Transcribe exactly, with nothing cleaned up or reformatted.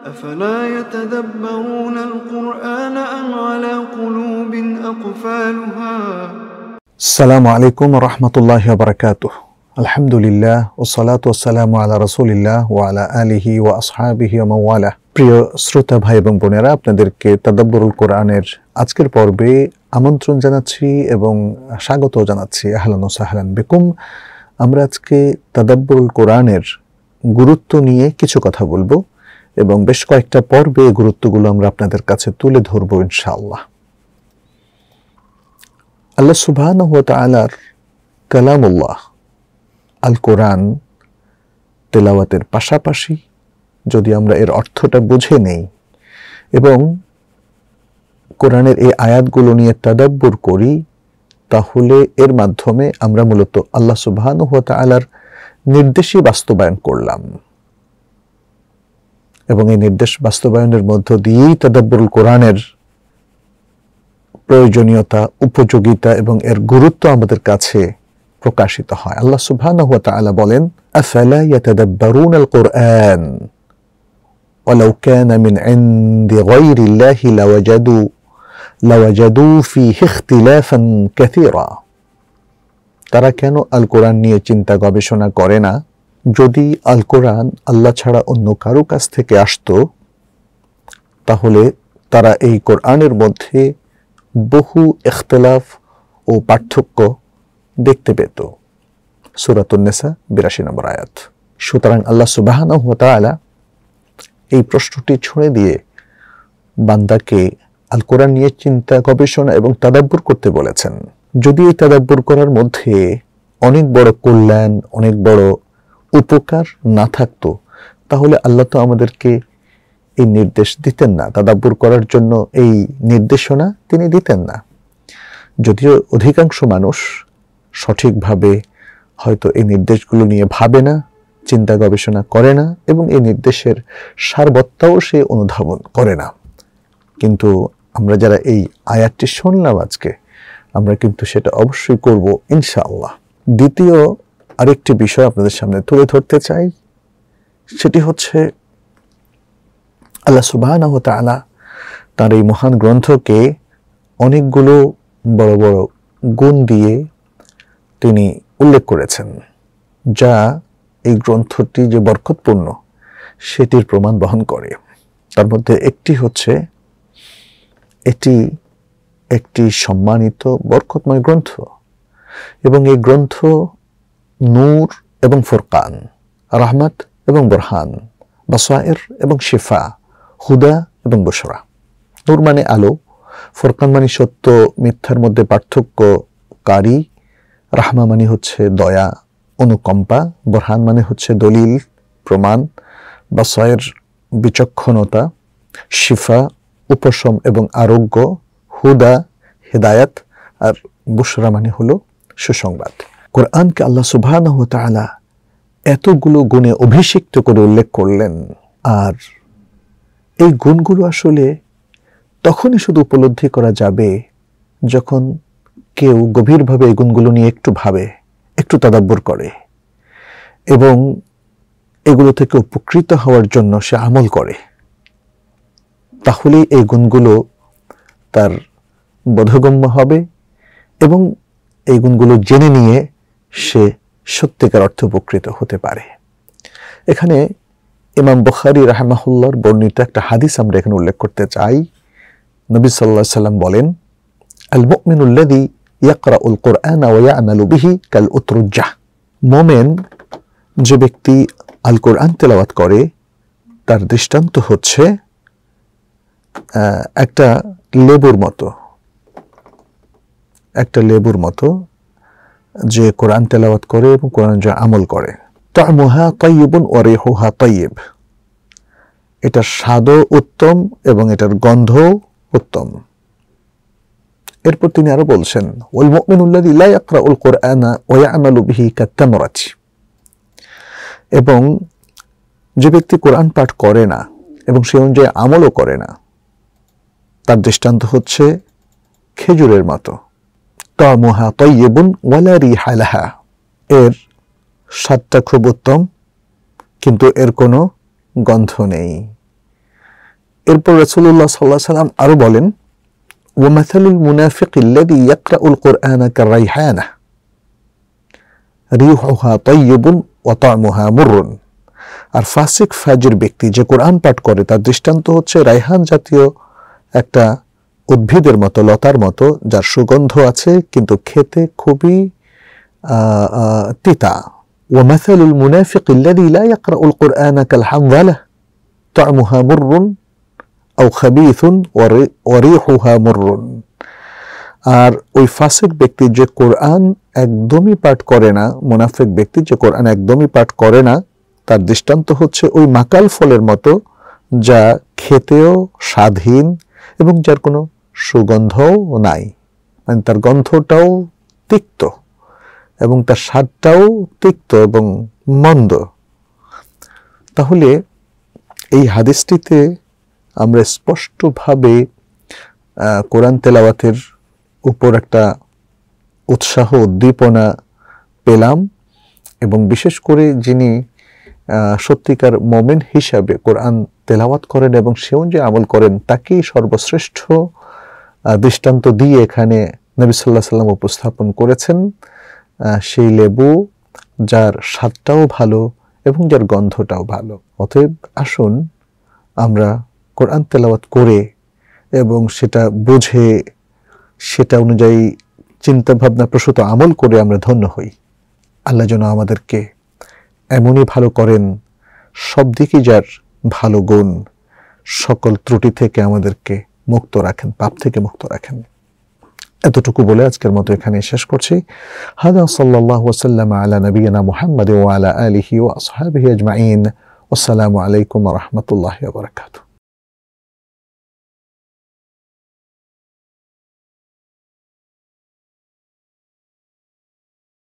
أفلا يتدبرون القرآن أم على قلوب أقفالها السلام عليكم ورحمة الله وبركاته الحمد لله والصلاة والسلام على رسول الله وعلى آله وأصحابه ومن والاه প্রিয় শ্রোতা ভাই এবং বোনেরা, আপনাদেরকে তাদাব্বুরুল কোরআনের আজকের পর্বে আমন্ত্রণ জানাচ্ছি এবং স্বাগত জানাচ্ছি। আহলান ওয়া সাহলান বিকুম। আমরা আজকে তাদাব্বুরুল কোরআনের গুরুত্ব নিয়ে কিছু কথা বলবো এবং বেশ কয়েকটা পর্বে এই গুরুত্বগুলো আমরা আপনাদের কাছে তুলে ধরবো ইনশাআল্লাহ। আল্লাহ সুবহানাহু ওয়া তাআলার কালামুল্লাহ আল কোরআন তেলাওয়াতের পাশাপাশি যদি আমরা এর অর্থটা বুঝে নেই এবং কোরআনের এই আয়াতগুলো নিয়ে তাদাব্বুর করি, তাহলে এর মাধ্যমে আমরা মূলত আল্লাহ সুবহানাহু ওয়া তাআলার নির্দেশই বাস্তবায়ন করলাম এবং এই নির্দেশ বাস্তবায়নের মধ্য দিয়েই তাদাব্বুরুল কোরআনের প্রয়োজনীয়তা, উপযোগিতা এবং এর গুরুত্ব আমাদের কাছে প্রকাশিত হয়। আল্লাহ সুবহানাহু ওয়া তাআলা বলেন, আফালা ইয়াতাদাব্বারুনাল কোরআন ওয়ালাউ কানা মিন ইনদি গায়রিল্লাহি লাওয়াজাদু লাওয়াজাদু ফীহি ইখতিলাফান কাসীরা। তারা কেন আল কোরআন নিয়ে চিন্তা গবেষণা করে না? যদি আল কোরআন আল্লাহ ছাড়া অন্য কারো কাছ থেকে আসতো, তাহলে তারা এই কোরআনের মধ্যে বহু ইখতিলাফ ও পার্থক্য দেখতে পেত। সূরাতুন নিসা বিরাশি নম্বর আয়াত। সুতরাং আল্লাহ সুবহানাহু ওয়া তাআলা এই প্রশ্নটি ছুঁড়ে দিয়ে বান্দাকে আল কোরআন নিয়ে চিন্তা গবেষণা এবং তাদাব্বুর করতে বলেছেন। যদি এই তাদাব্বুর করার মধ্যে অনেক বড় কল্যাণ, অনেক বড় উপকার না থাকতো, তাহলে আল্লাহ তো আমাদেরকে এই নির্দেশ দিতেন না, তাদাব্বুর করার জন্য এই নির্দেশনা তিনি দিতেন না। যদিও অধিকাংশ মানুষ সঠিকভাবে হয়তো এই নির্দেশগুলো নিয়ে ভাবে না, চিন্তা গবেষণা করে না এবং এই নির্দেশের সারবত্তাও সে অনুধাবন করে না, কিন্তু আমরা যারা এই আয়াতটি শুনলাম আজকে, আমরা কিন্তু সেটা অবশ্যই করব ইনশাআল্লাহ। দ্বিতীয় আরেকটি বিষয় আপনাদের সামনে তুলে ধরতে চাই, সেটি হচ্ছে আল্লাহ সুবহানাহু ওয়া তাআলা তার এই মহান গ্রন্থকে অনেকগুলো বড় বড় গুণ দিয়ে তিনি উল্লেখ করেছেন, যা এই গ্রন্থটি যে বরকতপূর্ণ সেটির প্রমাণ বহন করে। তার মধ্যে একটি হচ্ছে এটি একটি সম্মানিত বরকতময় গ্রন্থ এবং এই গ্রন্থ নূর এবং ফুরকান, রাহমাত এবং বুরহান, বাসায়ের এবং শিফা, হুদা এবং বুশরা। নূর মানে আলো, ফুরকান মানে সত্য মিথ্যার মধ্যে পার্থক্যকারী, রাহমা মানে হচ্ছে দয়া, অনুকম্পা, বুরহান মানে হচ্ছে দলিল, প্রমাণ, বাসায়ের বিচক্ষণতা, শিফা উপশম এবং আরোগ্য, হুদা হিদায়াত, আর বুশরা মানে হলো সুসংবাদ। কোরআনকে আল্লাহ সুবহানাহু ওয়া তাআলা এতগুলো গুণে অভিষিক্ত করে উল্লেখ করলেন, আর এই গুণগুলো আসলে তখনই শুধু উপলব্ধি করা যাবে যখন কেউ গভীরভাবে এই গুণগুলো নিয়ে একটু ভাবে, একটু তাদাব্বুর করে এবং এগুলো থেকে উপকৃত হওয়ার জন্য সে আমল করে। তাহলেই এই গুণগুলো তার বোধগম্য হবে এবং এই গুণগুলো জেনে নিয়ে সে সত্যিকার অর্থে উপকৃত হতে পারে। এখানে ইমাম বুখারী রাহিমাহুল্লাহর বর্ণিত একটা হাদিস আমরা এখানে উল্লেখ করতে চাই। নবী সাল্লাল্লাহু আলাইহি সাল্লাম বলেন, আল মুমিনুল্লাযী ইয়াকরাউল কুরআনা ওয়া ইয়া'মালু বিহি কাল উতরুজ্জাহ। মুমিন যে ব্যক্তি আল কোরআন তেলাওয়াত করে, তার দৃষ্টান্ত হচ্ছে একটা লেবুর মতো, একটা লেবুর মতো যে কোরআন তেলাওয়াত করে এবং কোরআন যা আমল করে। তা'মুহা তাইয়িবুন ওয়া রিহুহা তাইয়িব। এটার স্বাদও উত্তম এবং এটার গন্ধও উত্তম। এরপর তিনি আরো বলছেন, ওয়াল মুমিনুল্লাযী লা ইয়াকরাউল কুরআনা ওয়া ইয়া'মালু বিহি কাত-তামরাতি। এবং যে ব্যক্তি কোরআন পাঠ করে না এবং সে অনুযায়ী আমলও করে না, তার দৃষ্টান্ত হচ্ছে খেজুরের মতো। তা'মুহা তাইয়িবুন ওয়া লা রিহা লাহা। এর স্বাদটা খুব উত্তম কিন্তু এর কোনো গন্ধ নেই। এরপর রাসূলুল্লাহ সাল্লাল্লাহু আলাইহি ওয়াসাল্লাম আরো বলেন, ওয়া মাসালুল মুনাফিকিল্লাযী ইয়াকরাউল কুরআনা কাররাইহানা রিহুহা তাইয়্যিবুন ওয়া তা'মুহা মুররুন। আর ফাসিক ফাজির ব্যক্তি যে কোরআন পাঠ করে তার দৃষ্টান্ত হচ্ছে রাইহান জাতীয় একটা উদ্ভিদের মতো, লতার মতো, যার সুগন্ধ আছে কিন্তু খেতে খুবই তিতা। ওয়া মাসালুল মুনাফিকিল্লাযী লা ইয়াকরাউল কুরআনা কালহানযালা তা'মুহা মুররুন আও খাবীথুন ওয়া রিহুহা মুররুন। আর ওই ফাসিক ব্যক্তি যে কোরআন একদমই পাঠ করে না, মুনাফিক ব্যক্তি যে কোরআন একদমই পাঠ করে না, তার দৃষ্টান্ত হচ্ছে ওই মাকাল ফলের মতো, যা খেতেও স্বাদহীন এবং যার কোনো সুগন্ধও নাই, মানে তার গন্ধটাও তিক্ত এবং তার স্বাদটাও তিক্ত এবং মন্দ। তাহলে এই হাদিসটিতে আমরা স্পষ্টভাবে কোরআন তেলাওয়াতের উপর একটা উৎসাহ উদ্দীপনা পেলাম, এবং বিশেষ করে যিনি সত্যিকার মুমিন হিসাবে কোরআন তেলাওয়াত করেন এবং সে অনুযায়ী আমল করেন, তাকেই সর্বশ্রেষ্ঠ দৃষ্টান্ত দিয়ে এখানে নবী সাল্লাল্লাহু আলাইহি ওয়াসাল্লাম উপস্থাপন করেছেন। সেই লেবু যার স্বাদটাও ভালো এবং যার গন্ধটাও ভালো। অতএব আসুন আমরা কোরআন তেলাওয়াত করে এবং সেটা বুঝে সেটা অনুযায়ী চিন্তা ভাবনা প্রসূত আমল করে আমরা ধন্য হই। আল্লাহ যেন আমাদেরকে এমনই ভালো করেন, সব দিকে যার ভালো গুণ, সকল ত্রুটি থেকে আমাদেরকে মুক্ত রাখেন, পাপ থেকে মুক্ত রাখেন। এতটুকু বলে আজকের মতো এখানে শেষ করছি। হাদা সাল্লাল্লাহু ওয়াসাল্লাম আলা নবিয়িনা মুহাম্মাদ ওয়া আলা আলিহি ওয়া আসহাবিহি আজমাইন। আসসালামু আলাইকুম ওয়া রাহমাতুল্লাহি ওয়া বারাকাতুহু।